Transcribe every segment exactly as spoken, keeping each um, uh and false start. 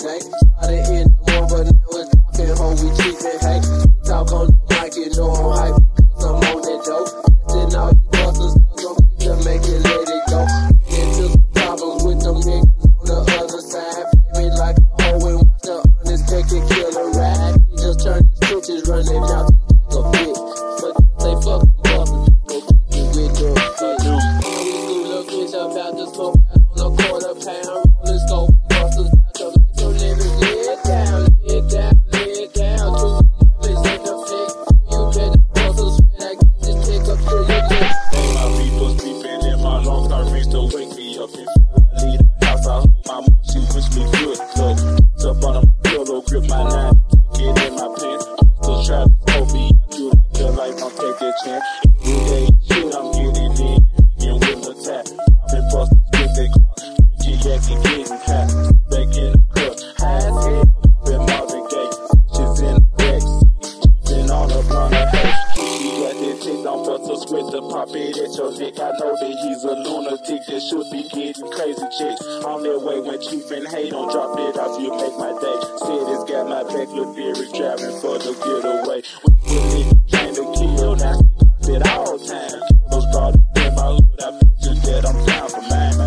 day. Started in the morning, but now we're talking home, we cheapin', hey. We talk on the mic, you know I'm hype because I'm on that dope. Testing all these busters, cause I'm quick to make it, let it go. Into some problems with them niggas on the other side. Play me like a hoe and watch the unexpected killer ride. Niggas turn the switches, run their mouth like a bitch. But don't say fuck them busters, go kick you with your bitch. Now we school a bitch about to smoke out on a quarter pound. Rollin' scope and busters about to make some lyrics. Lay it down, lay it down, lay it down. Two lemons in the flick. You better busters when I got this pick up to your dick. My people sleeping in my lungs, I reach to wake me up before I leave the house. I hope my mom, she wish me good luck. Picked up on my pillow, grip my line, and took it in my pants. Still try to smoke me, I do like your life, I'll take that chance. Every day, shit, I'm getting in, hanging with the tap. Robbing busters with they clock, drinking yak and getting hot. Back in the club, high as hell, bumping Marvin Gaye. Bitches in the backseat, cheating all up on her head. She got that tick on busters with the pop it at your neck. I know that he's a lunatic that should be getting crazy chicks. On their way when chief and hate, don't drop it off, you make my day. Said it's got my back, look lyric driving for the getaway. We niggas trying to kill, now they at all times. Killers brought up in my hood, I bet you that I'm down for mine.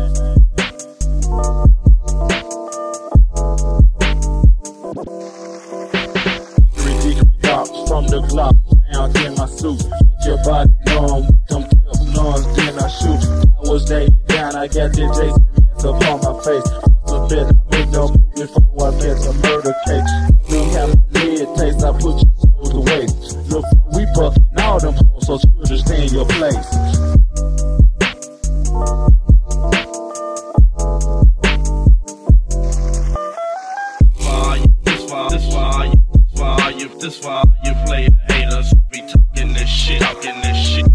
Three degree drops from the Glock found in my suit. Make your body numb with them Teflons, then I shoot. Cowards they down, I got the Jason mess up on my face. Must have I make no move before I met a murder case. Me have my lid taste, I put your soul to waste. Look, we bucking all them hoes, so children stay in your place. This why, this why, this why, this why you play a hater. So be talking this shit, talking this shit.